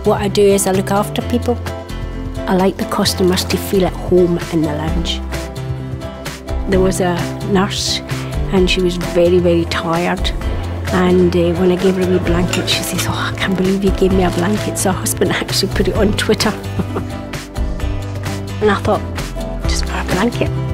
What I do is I look after people. I like the customers to feel at home in the lounge. There was a nurse and she was very, very tired. And when I gave her a wee blanket, she says, "Oh, I can't believe you gave me a blanket." So her husband actually put it on Twitter. And I thought, just for a blanket.